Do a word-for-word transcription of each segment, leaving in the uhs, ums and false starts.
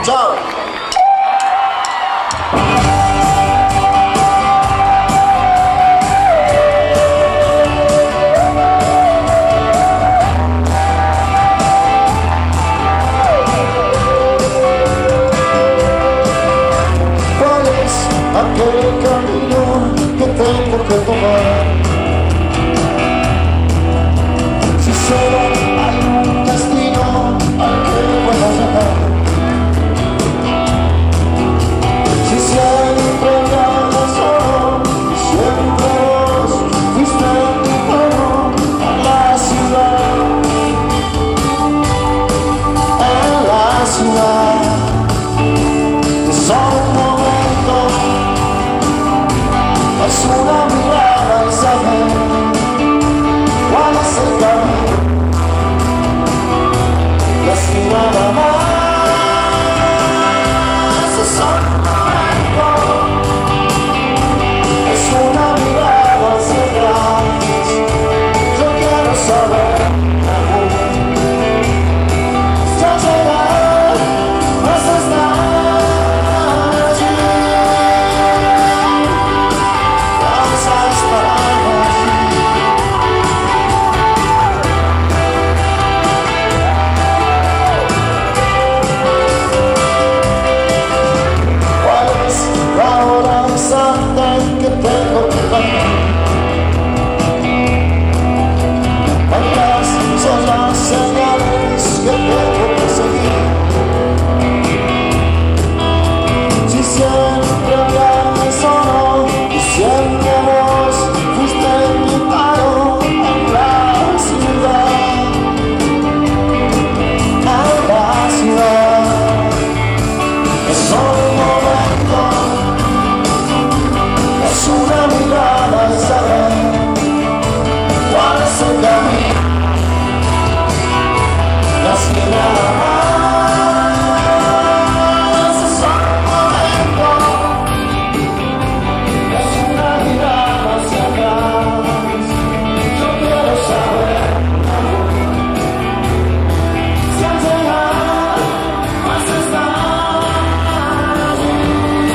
Chao. ¿Cuál es aquel camino que tengo que tomar? Si solo hay un destino al que puedo llegar, si siempre hablo solo y siempre vos fuiste mi mano en la ciudad, en la ciudad, es solo un momento, es una mirada y saber cuál es el camino, y así nada más. Es solo un momento, es una mirada hacia atrás. Yo quiero saber si al llegar vas a estar allí, vas a estar allí. ¿Cuál es la hora exacta en que tengo que parar? ¿Cuántas son las señales que tengo que seguir? Si siempre hablarme solo y siempre vos fuiste mi paro en la ciudad, en la ciudad, es solo un momento, es una mirada y saber cuál es el camino, y así nada más. Es solo un momento, es una mirada hacia atrás. Yo quiero saber si al llegar vas a estar allí.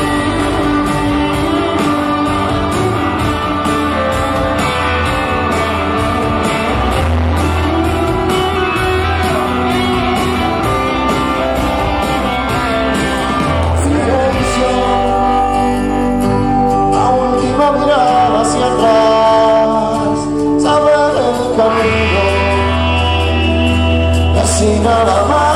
Silencio, la última mirada hacia atrás, saber el camino, y así nada más.